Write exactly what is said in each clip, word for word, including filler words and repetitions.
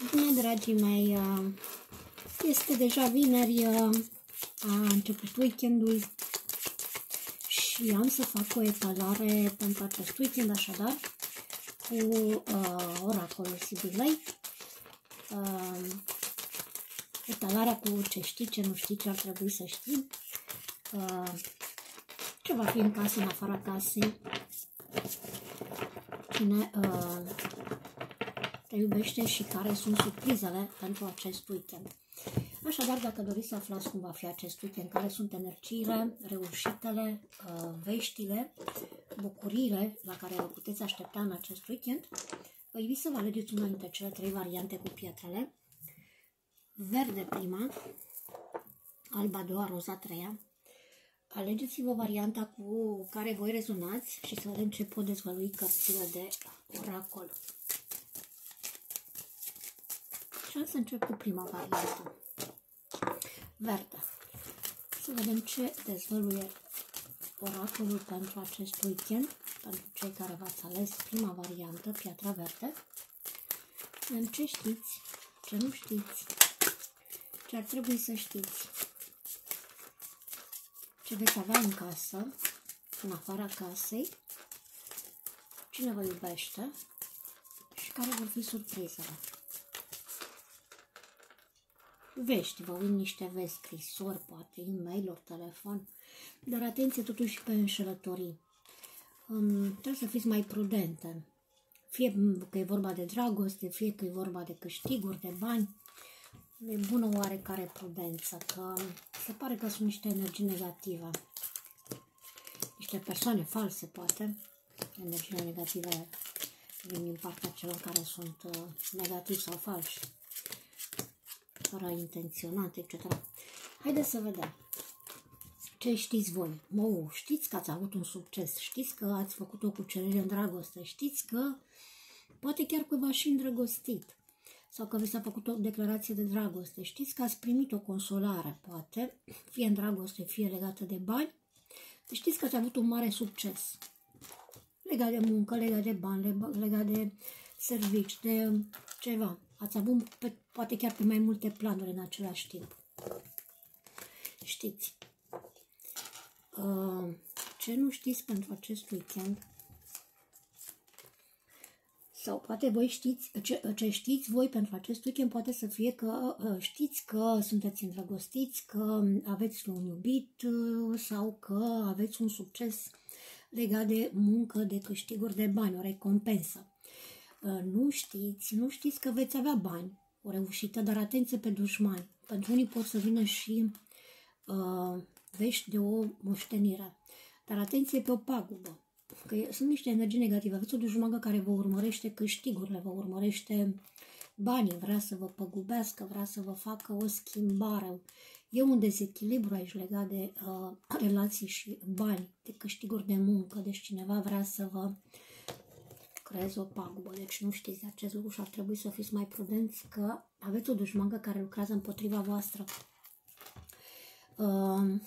Bine, dragii mei, este deja vineri, a început weekendul și am să fac o etalare pentru acest weekend, așadar, cu uh, oracolul Sibilei. Uh, etalarea cu ce știi, ce nu știi, ce ar trebui să știi, uh, ce va fi în casă, în afara casei, cine uh, te iubește și care sunt surprizele pentru acest weekend. Așadar, dacă doriți să aflați cum va fi acest weekend, care sunt energiile, reușitele, veștile, bucuriile la care vă puteți aștepta în acest weekend, vă invit să vă alegeți una dintre cele trei variante cu pietrele. Verde prima, alba a doua, roza a treia. Alegeți-vă varianta cu care voi rezonați și să vedem ce pot dezvălui cărțile de oracol. Și am să încep cu prima variantă. Verde. Să vedem ce dezvăluie oracolul pentru acest weekend, pentru cei care v-ați ales prima variantă, piatra verde. Vedem ce știți, ce nu știți, ce ar trebui să știți, ce veți avea în casă, în afara casei, cine vă iubește și care vor fi surprizele. Vești, vă vin niște vești, scrisori, poate, e-mail-uri, telefon, dar atenție totuși pe înșelătorii. Um, trebuie să fiți mai prudente, fie că e vorba de dragoste, fie că e vorba de câștiguri, de bani. E bună oarecare prudență, că se pare că sunt niște energii negative, niște persoane false, poate, energiile negative vin din partea celor care sunt uh, negativi sau falși, fără intenționat, et cetera. Haideți să vedem ce știți voi. Mă, știți că ați avut un succes, știți că ați făcut o cucerire în dragoste, știți că poate chiar că v-ați și îndrăgostit sau că vi s-a făcut o declarație de dragoste, știți că ați primit o consolare, poate, fie în dragoste, fie legată de bani, știți că ați avut un mare succes legat de muncă, legat de bani, legat de servici, de ceva. Ați avut pe, poate chiar pe mai multe planuri în același timp. Știți. Uh, ce nu știți pentru acest weekend? Sau poate voi știți, ce, ce știți voi pentru acest weekend poate să fie că uh, știți că sunteți îndrăgostiți, că aveți un iubit uh, sau că aveți un succes legat de muncă, de câștiguri de bani, o recompensă. Nu știți, nu știți că veți avea bani, o reușită, dar atenție pe dușmani. Pentru unii pot să vină și uh, vești de o moștenire, dar atenție pe o pagubă, că sunt niște energii negative. Aveți o dușmană care vă urmărește câștigurile, vă urmărește banii, vrea să vă păgubească, vrea să vă facă o schimbare. E un dezechilibru aici legat de uh, relații și bani, de câștiguri de muncă, deci cineva vrea să vă creezi o pagubă, deci nu știți acest lucru și ar trebui să fiți mai prudenți că aveți o dușmană care lucrează împotriva voastră. Uh,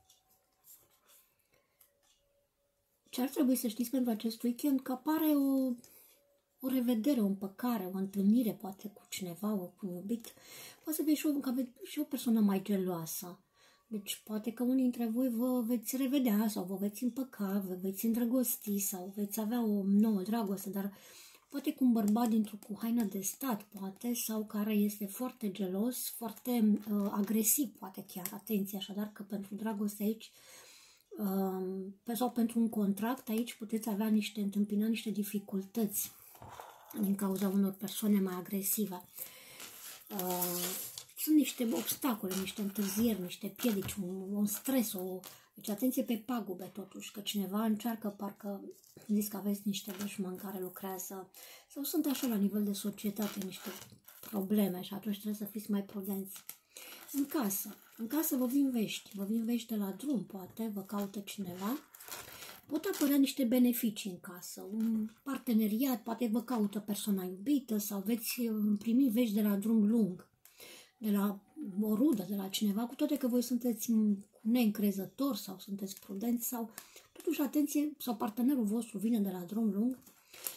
ce ar trebui să știți pentru acest weekend? Că apare o, o revedere, o împăcare, o întâlnire poate cu cineva, o cu un iubit. Poate să fie și o, că aveți și o persoană mai geloasă. Deci poate că unii dintre voi vă veți revedea sau vă veți împăca, vă veți îndrăgosti sau veți avea o nouă dragoste, dar poate cu un bărbat dintr-o cu haină de stat, poate, sau care este foarte gelos, foarte uh, agresiv, poate chiar, atenție, așadar că pentru dragoste aici uh, sau pentru un contract aici puteți avea niște, întâmpina niște dificultăți din cauza unor persoane mai agresive. Uh, Sunt niște obstacole, niște întârzieri, niște piedici, un, un stres, o... Deci atenție pe pagube totuși, că cineva încearcă, parcă zic că aveți niște dușmani care lucrează sau sunt așa la nivel de societate, niște probleme și atunci trebuie să fiți mai prudenți. În casă, în casă vă vin vești, vă vin vești de la drum, poate, vă caută cineva. Pot apărea niște beneficii în casă, un parteneriat, poate vă caută persoana iubită sau veți primi vești de la drum lung, de la o rudă, de la cineva, cu toate că voi sunteți neîncrezători sau sunteți prudenți sau totuși atenție, sau partenerul vostru vine de la drum lung,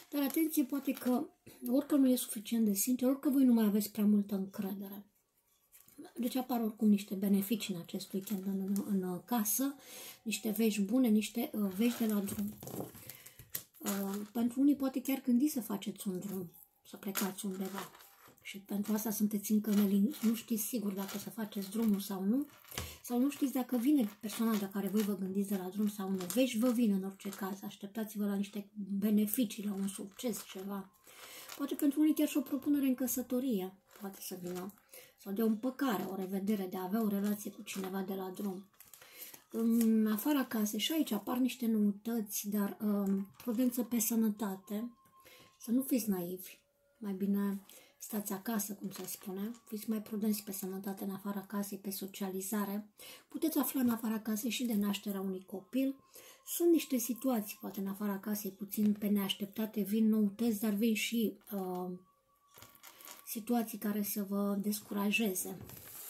Dar atenție, poate că orică nu e suficient de sincer, orică voi nu mai aveți prea multă încredere. Deci apar oricum niște beneficii în acest weekend în, în, în casă, niște vești bune, niște uh, vești de la drum. Uh, pentru unii poate chiar gândiți să faceți un drum, să plecați undeva. Și pentru asta sunteți încă neliniștiți, nu știți sigur dacă să faceți drumul sau nu, sau nu știți dacă vine persoana de care voi vă gândiți de la drum sau nu. Vești vă vin în orice caz, așteptați-vă la niște beneficii, la un succes, ceva. Poate pentru unii chiar și o propunere în căsătorie, poate să vină, sau de o împăcare, o revedere, de a avea o relație cu cineva de la drum. În afara casei și aici apar niște noutăți, dar um, prudență pe sănătate, să nu fiți naivi, mai bine stați acasă, cum se spune, fiți mai prudenți pe sănătate în afara casei, pe socializare. Puteți afla în afara casei și de nașterea unui copil. Sunt niște situații, poate în afara casei, puțin pe neașteptate, vin noutăți, dar vin și uh, situații care să vă descurajeze.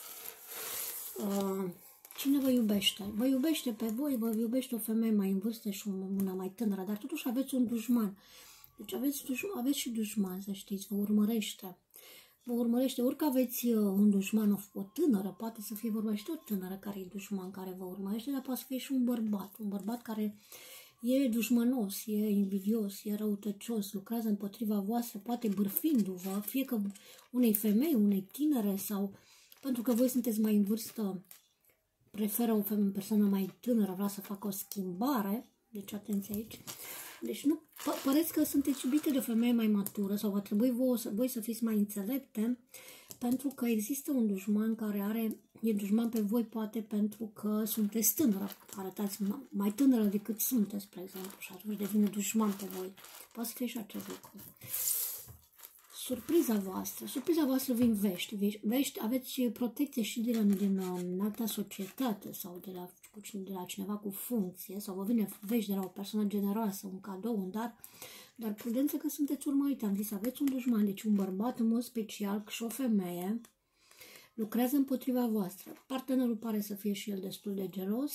Uh, cine vă iubește? Vă iubește pe voi, vă iubește o femeie mai în vârstă și una mai tânără, dar totuși aveți un dușman. Deci aveți, aveți și dușman, să știți, vă urmărește. Vă urmărește, orică aveți un dușman, o, o tânără, poate să fie vorba și de o tânără care e dușman, care vă urmărește, dar poate să fie și un bărbat. Un bărbat care e dușmănos, e invidios, e răutăcios, lucrează împotriva voastră, poate bârfindu-vă, fie că unei femei, unei tinere sau pentru că voi sunteți mai în vârstă, preferă o femeie, persoană mai tânără, vrea să facă o schimbare, deci atenție aici. Deci nu pă păreți că sunteți iubite de o femeie mai matură sau va trebui voi să, voi să fiți mai înțelepte, pentru că există un dușman care are, e dușman pe voi poate pentru că sunteți tânără, arătați mai tânără decât sunteți, spre exemplu, și atunci devine dușman pe voi. Poate să fie și acest lucru. Surpriza voastră, surpriza voastră vin vești, vești, aveți protecție și de la, din uh, alta societate sau de la, de la cineva cu funcție sau vă vine vești de la o persoană generoasă, un cadou, un dar, dar prudență că sunteți urmăriți, am zis, aveți un dușman, deci un bărbat în mod special și o femeie lucrează împotriva voastră. Partenerul pare să fie și el destul de gelos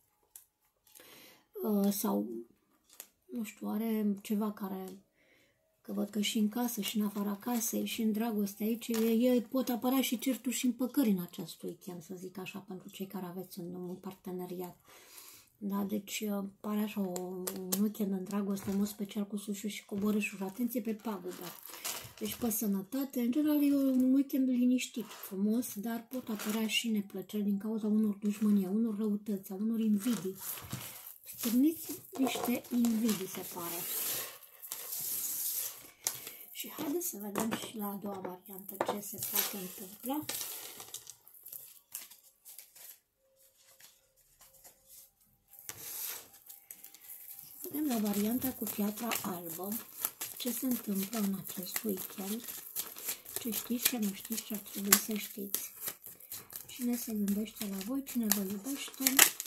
uh, sau, nu știu, are ceva care... Că văd că și în casă, și în afara casei, și în dragoste aici, e, e, pot apărea și certuri și împăcări în acest weekend, să zic așa, pentru cei care aveți un, un parteneriat. Da, deci pare așa o, un weekend în dragoste, în mod special cu sușuri și coborâșuri. Atenție pe pagubă. Deci pe sănătate, în general e un weekend liniștit, frumos, dar pot apărea și neplăceri din cauza unor dușmănie, unor răutăți, a unor invidii. Stârniți niște invidii, se pare. Și haideți să vedem și la a doua variantă ce se poate întâmpla. Să vedem la varianta cu piatra albă ce se întâmplă în acest weekend, ce știți, ce nu știți, ce ar trebui să știți. Cine se gândește la voi, cine vă iubește,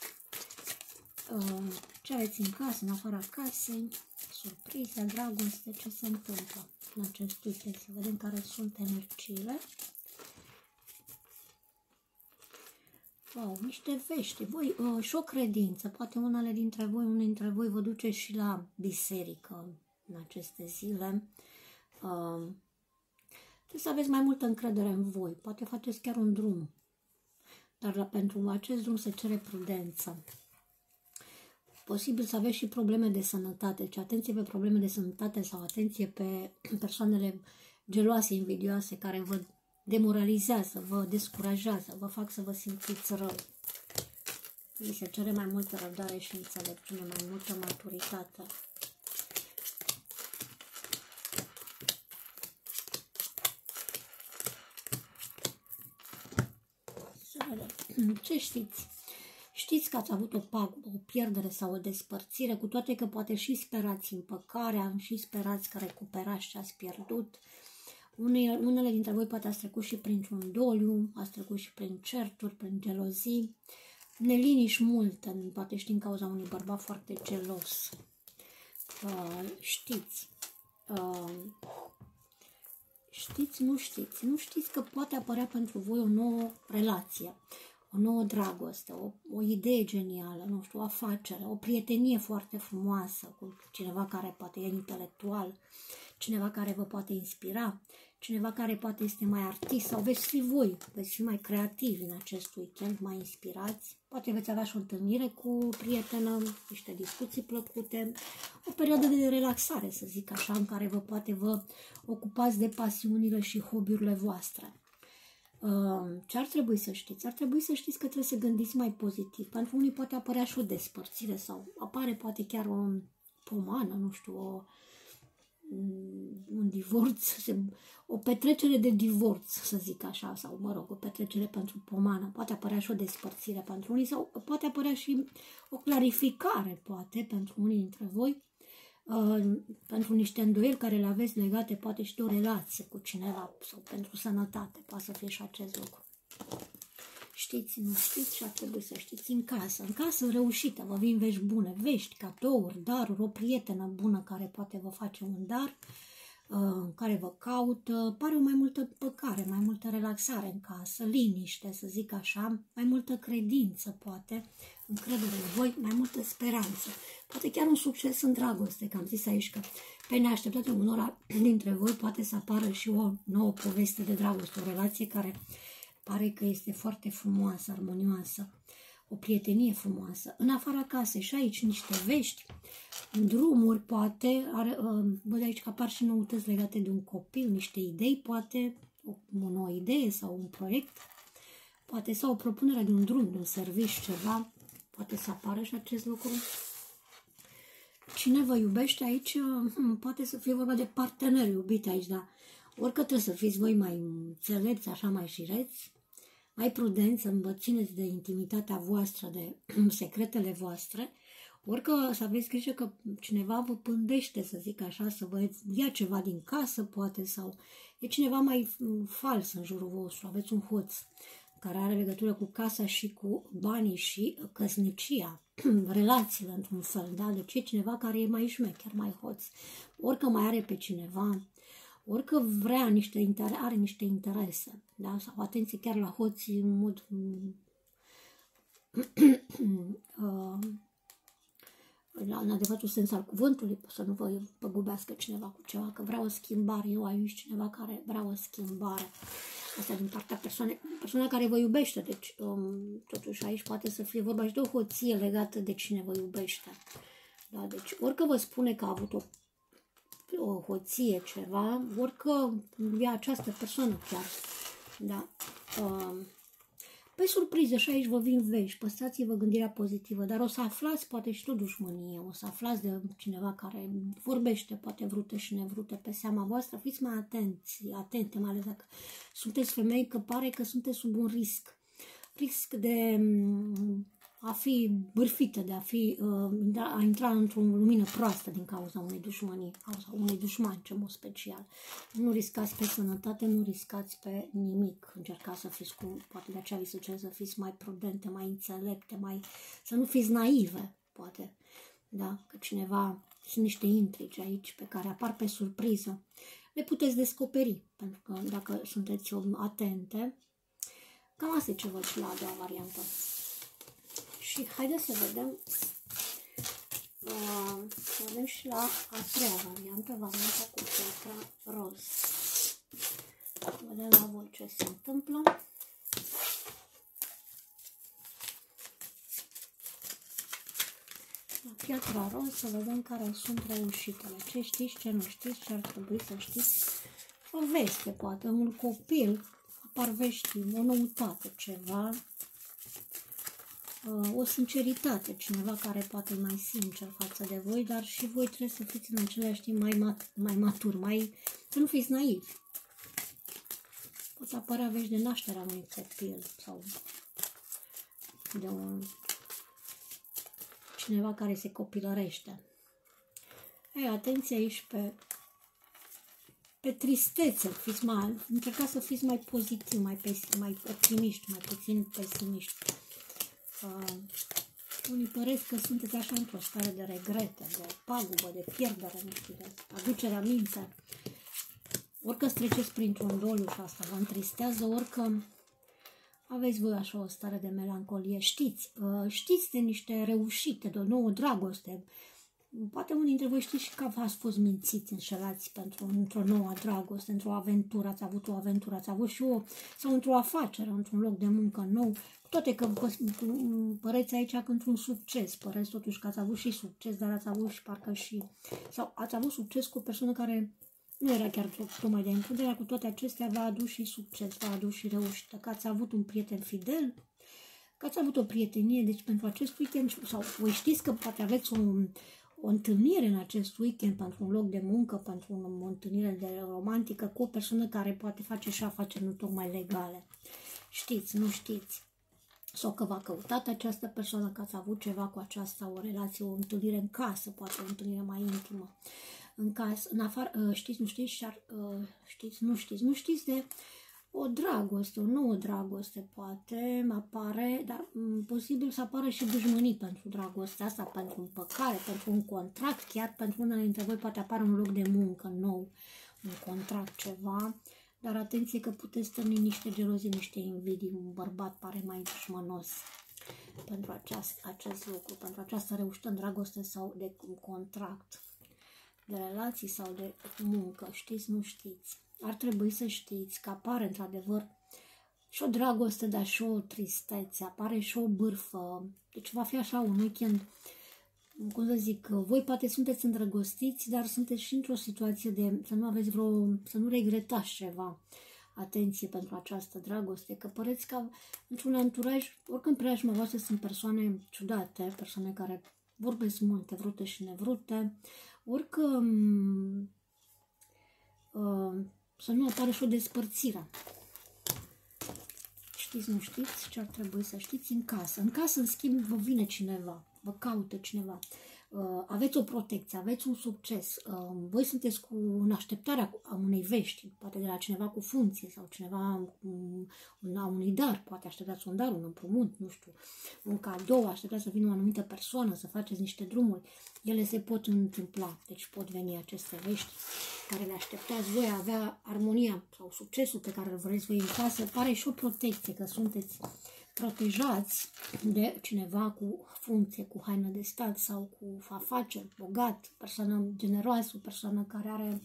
ce aveți în casă, în afara casei, surprize, dragoste, ce se întâmplă în acest weekend. Să vedem care sunt energiile. Wow, niște vești. Voi, uh, și o credință. Poate unele dintre voi, unul dintre voi vă duce și la biserică în aceste zile. Uh, trebuie să aveți mai multă încredere în voi. Poate faceți chiar un drum. Dar la, pentru acest drum se cere prudență. Posibil să aveți și probleme de sănătate, deci atenție pe probleme de sănătate sau atenție pe persoanele geloase, invidioase, care vă demoralizează, vă descurajează, vă fac să vă simțiți rău. Vi se cere mai multă răbdare și înțelepciune, mai multă maturitate. Să vedem. Ce știți? Știți că ați avut o pagubă, o pierdere sau o despărțire, cu toate că poate și sperați împăcarea, și sperați că recuperați ce ați pierdut. Unele, unele dintre voi poate ați trecut și printr-un doliu, ați trecut și prin certuri, prin gelozii, neliniști multe, poate și din cauza unui bărbat foarte gelos. Uh, știți, uh, știți, nu știți, nu știți că poate apărea pentru voi o nouă relație. o nouă dragoste, o, o idee genială, nu știu, o afacere, o prietenie foarte frumoasă cu cineva care poate e intelectual, cineva care vă poate inspira, cineva care poate este mai artist sau veți fi voi, veți fi mai creativi în acest weekend, mai inspirați. Poate veți avea și o întâlnire cu o prietenă, niște discuții plăcute, o perioadă de relaxare, să zic așa, în care vă poate vă ocupați de pasiunile și hobby-urile voastre. Ce ar trebui să știți? Ar trebui să știți că trebuie să gândiți mai pozitiv. Pentru unii poate apărea și o despărțire sau apare poate chiar o pomană, nu știu, o, un divorț, o petrecere de divorț, să zic așa, sau mă rog, o petrecere pentru pomană. Poate apărea și o despărțire pentru unii sau poate apărea și o clarificare, poate, pentru unii dintre voi, uh, pentru niște îndoieli care le aveți legate, poate și de o relație cu cineva sau pentru sănătate, poate să fie și acest lucru. Știți, nu știți și ar trebui să știți în casă. În casă reușită, vă vin vești bune, vești, cadouri, daruri, o prietenă bună care poate vă face un dar, uh, care vă caută, pare o mai multă păcare, mai multă relaxare în casă, liniște, să zic așa, mai multă credință, poate, încredere în voi, mai multă speranță. Poate chiar un succes în dragoste, că am zis aici că pe neașteptate unora dintre voi poate să apară și o nouă poveste de dragoste, o relație care pare că este foarte frumoasă, armonioasă, o prietenie frumoasă. În afara casei și aici niște vești, în drumuri, poate, are, văd aici că apar și noutăți legate de un copil, niște idei, poate, o, o nouă idee sau un proiect, poate sau o propunere de un drum, de un serviciu, ceva, poate să apară și acest lucru. Cine vă iubește aici, poate să fie vorba de parteneri iubite aici, dar orică trebuie să fiți voi mai înțelepți, așa mai șireți, mai prudenți, să vă țineți de intimitatea voastră, de secretele voastre, orică să aveți grijă că cineva vă pândește, să zic așa, să vă ia ceva din casă, poate, sau e cineva mai fals în jurul vostru, aveți un hoț care are legătură cu casa și cu banii și căsnicia, relațiile într-un fel, da? Deci e cineva care e mai șmecher, mai hoț, orică mai are pe cineva, orică vrea niște interese, are niște interese, da? Sau atenție chiar la hoții în mod uh, în adevăratul sens al cuvântului, să nu vă păgubească cineva cu ceva, că vrea o schimbare, eu aici cineva care vrea o schimbare. Asta din partea persoanei, persoana care vă iubește, deci um, totuși aici poate să fie vorba și de o hoție legată de cine vă iubește. Da? Deci orică vă spune că a avut o o hoție, ceva, orică e această persoană chiar. Da. Pe surpriză și aici vă vin vești, păstrați-vă gândirea pozitivă, dar o să aflați poate și o dușmănie, o să aflați de cineva care vorbește, poate vrute și nevrute pe seama voastră, fiți mai atenți, atente, mai ales dacă sunteți femei, că pare că sunteți sub un risc. Risc de a fi bârfită, de a, fi, a intra într-o lumină proastă din cauza unei dușmănii, cauza unei dușmani, ce mod special. Nu riscați pe sănătate, nu riscați pe nimic. Încercați să fiți cu, poate de aceea vi se cere să fiți mai prudente, mai înțelepte, mai, să nu fiți naive, poate. Da? Că cineva, sunt niște intrigi aici pe care apar pe surpriză. Le puteți descoperi, pentru că dacă sunteți atente, cam asta e ce văd și la a doua variantă. Și haideți să vedem, uh, să vedem și la a treia variantă, varianta cu piatra roz. Vedem la voi ce se întâmplă. La piatra roz să vedem care sunt reușitele. Ce știți, ce nu știți, ce ar trebui să știți. O veste, poate, un copil, apar vești, o noutate, ceva. O sinceritate, cineva care poate e mai sincer față de voi, dar și voi trebuie să fiți în același timp mai, mat, mai matur, mai, să nu fiți naivi. Poate apărea vești de nașterea unui copil sau de un, cineva care se copilărește. Ei, atenție aici pe, pe tristețe, fiți mai, încercați să fiți mai pozitivi, mai, mai optimiști, mai puțin pesimiști. Uh, unii păresc că sunteți așa într-o stare de regrete, de pagubă, de pierdere, nu știu, de aducere aminte. Orică treceți printr-un doliu și asta vă întristează, orică aveți voi așa o stare de melancolie, știți, știți de niște reușite, de o nouă dragoste. Poate unii dintre voi știți și că ați fost mințiți, înșelați pentru într-o nouă dragoste, într-o aventură, ați avut o aventură, ați avut și o, sau într-o afacere, într-un loc de muncă nou, toate că păreți aici că într-un succes, păreți totuși că ați avut și succes, dar ați avut și parcă și, sau ați avut succes cu o persoană care nu era chiar tocmai de încredere, cu toate acestea v-a adus și succes, v-a adus și reușită, că ați avut un prieten fidel, că ați avut o prietenie, deci pentru acest weekend, sau voi știți că poate aveți o, o întâlnire în acest weekend pentru un loc de muncă, pentru o, o întâlnire de romantică cu o persoană care poate face și afaceri nu tocmai legale. Știți, nu știți. Sau că v-a căutat această persoană, că ați avut ceva cu aceasta, o relație, o întâlnire în casă, poate o întâlnire mai intimă. În casă, în afară, știți, nu știți, știți, nu știți, nu știți de o dragoste, o nouă dragoste, poate apare, dar posibil să apară și dușmănii pentru dragostea asta, pentru împăcare, pentru un contract, chiar pentru unele dintre voi poate apare un loc de muncă nou, un contract, ceva, dar atenție că puteți stârni niște gelozii, niște invidii, un bărbat pare mai dușmănos pentru aceast, acest lucru, pentru această reușită în dragoste sau de contract, de relații sau de muncă, știți, nu știți. Ar trebui să știți că apare într-adevăr și o dragoste, dar și o tristețe, apare și o bârfă, deci va fi așa un weekend, cum să zic, voi poate sunteți îndrăgostiți, dar sunteți și într-o situație de să nu aveți vreo, să nu regretați ceva. Atenție pentru această dragoste, că păreți că într-un anturaj, oricând preajma voastră sunt persoane ciudate, persoane care vorbesc multe, vrute și nevrute, orică uh, să nu apară și o despărțire. Știți, nu știți ce ar trebui să știți în casă. În casă, în schimb, vă vine cineva, vă caută cineva. Uh, aveți o protecție, aveți un succes. Uh, voi sunteți cu în așteptarea a unei vești, poate de la cineva cu funcție sau cineva la unui dar, poate așteptați un dar, un împrumut, nu știu, un cadou, așteptați să vină o anumită persoană, să faceți niște drumuri. Ele se pot întâmpla, deci pot veni aceste vești care le așteptați voi, avea armonia sau succesul pe care îl vreți voi în casă, pare și o protecție, că sunteți protejați de cineva cu funcție, cu haină de stat sau cu afaceri, bogat, persoană generoasă, o persoană care are,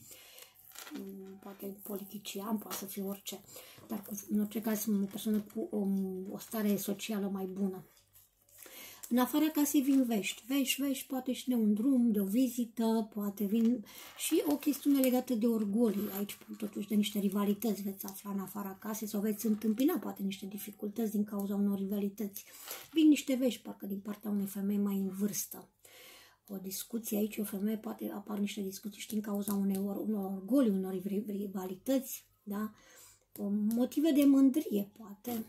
poate politician, poate să fie orice, dar cu, în orice caz o persoană cu o, o stare socială mai bună. În afara casei vin vești, vești, vești, poate și de un drum, de o vizită, poate vin și o chestiune legată de orgolii, aici totuși de niște rivalități veți afla în afara casei sau veți întâmpina poate niște dificultăți din cauza unor rivalități. Vin niște vești, parcă din partea unei femei mai în vârstă. O discuție aici, o femeie poate apar niște discuții și din cauza unei or unor orgolii, unor rivalități, da? O motive de mândrie, poate.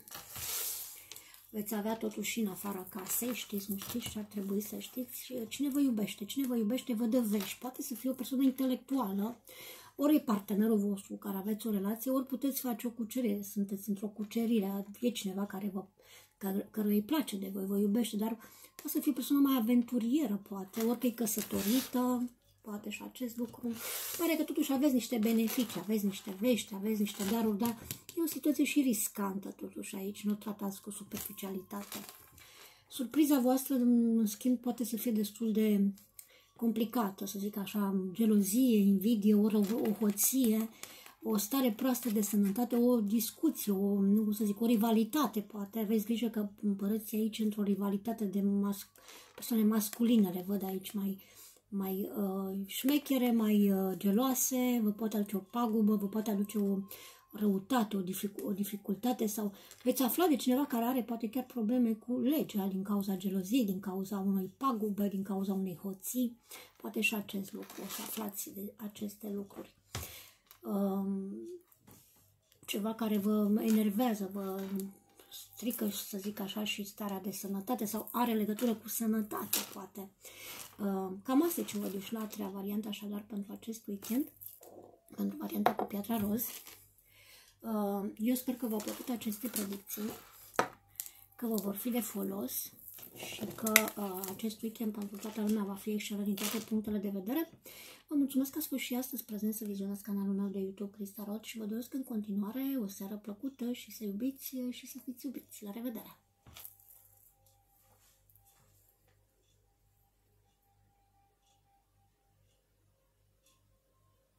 Veți avea totuși și în afara casei, știți, nu știți și ar trebui să știți cine vă iubește. Cine vă iubește vă dă vești. Poate să fie o persoană intelectuală, ori e partenerul vostru cu care aveți o relație, ori puteți face o cucerire, sunteți într-o cucerire, e cineva care vă, care, căruia îi place de voi, vă iubește, dar poate să fie o persoană mai aventurieră, poate, ori că e căsătorită, poate și acest lucru. Pare că totuși aveți niște beneficii, aveți niște vești, aveți niște daruri, dar e o situație și riscantă totuși aici, nu o tratați cu superficialitate. Surpriza voastră, în schimb, poate să fie destul de complicată, să zic așa, gelozie, invidie, o, o hoție, o stare proastă de sănătate, o discuție, o, nu să zic, o rivalitate, poate. Aveți grijă că împărăți aici într-o rivalitate de mas persoane masculine, le văd aici mai... mai uh, șmechere, mai uh, geloase, vă poate aduce o pagubă, vă poate aduce o răutate, o, dific o dificultate sau veți afla de cineva care are poate chiar probleme cu legea din cauza geloziei, din cauza unei pagube, din cauza unei hoții, poate și acest lucru, o să aflați de aceste lucruri. Um, ceva care vă enervează, vă strică, să zic așa, și starea de sănătate sau are legătură cu sănătate, poate. Uh, cam asta e ce văd eu și la a treia variantă, așadar, pentru acest weekend, pentru varianta cu piatra roz. Uh, eu sper că v-au plăcut aceste predicții, că vă vor fi de folos și că uh, acest weekend pentru toată lumea va fi excelent din toate punctele de vedere. Vă mulțumesc că ați fost și astăzi prezent să vizionați canalul meu de YouTube Crista Rod și vă doresc în continuare o seară plăcută și să iubiți și să fiți iubiți. La revedere!